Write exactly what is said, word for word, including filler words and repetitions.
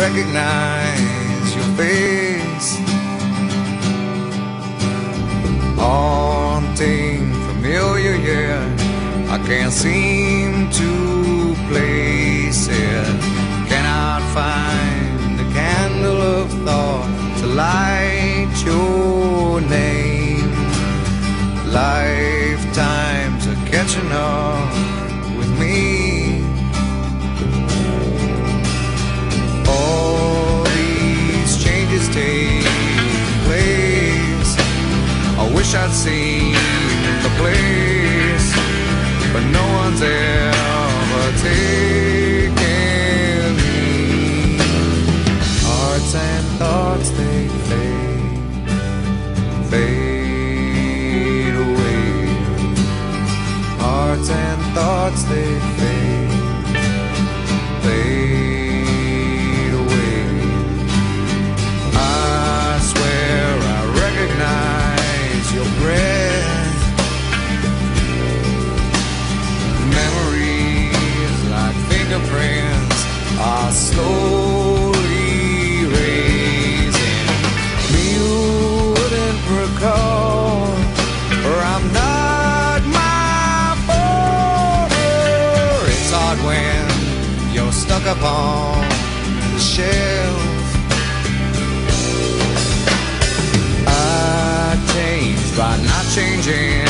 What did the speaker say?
recognize your face. Haunting, familiar, yeah, I can't seem to place it. Cannot find the candle of thought to light your name. Lifetimes are catching up with me. All these changes take place. I wish I'd seen the place, but no one's ever taken me. Hearts and thoughts, they fade, fade away. Hearts and thoughts, they fade, fade away. I swear I recognize your breath. Memories like fingerprints are slowly erasing. You wouldn't recall, or I'm not my border. It's hard when you're stuck upon the shelf. I changed by not changing